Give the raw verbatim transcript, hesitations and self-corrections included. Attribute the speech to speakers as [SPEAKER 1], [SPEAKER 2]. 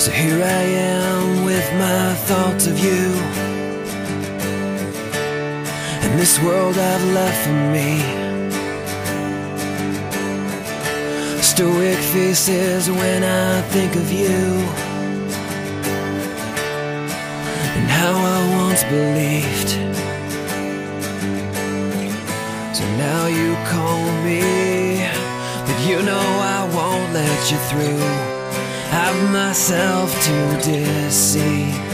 [SPEAKER 1] So here I am with my thoughts of you, and this world I've left for me. Stoic faces when I think of you, and how I once believed. So now you call me, but you know I won't let you through. I've myself to deceive.